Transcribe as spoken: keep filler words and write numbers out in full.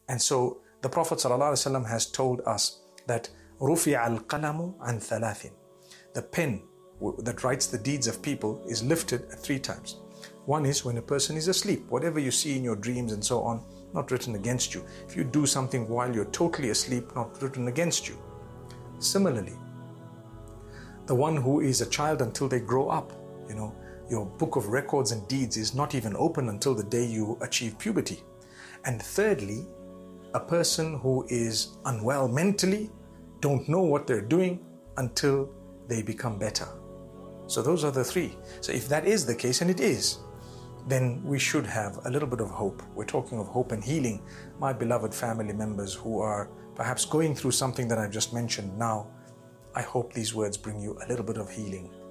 And so the Prophet ﷺ has told us that رُفِعَ الْقَلَمُ عَنْ ثَلَاثٍ. The pen that writes the deeds of people is lifted three times. One is when a person is asleep. Whatever you see in your dreams and so on, not written against you. If you do something while you're totally asleep, not written against you. Similarly, the one who is a child until they grow up, you know, your book of records and deeds is not even open until the day you achieve puberty. And thirdly, a person who is unwell mentally, don't know what they're doing until they become better. So those are the three. So if that is the case, and it is, then we should have a little bit of hope. We're talking of hope and healing. My beloved family members who are perhaps going through something that I've just mentioned now, I hope these words bring you a little bit of healing.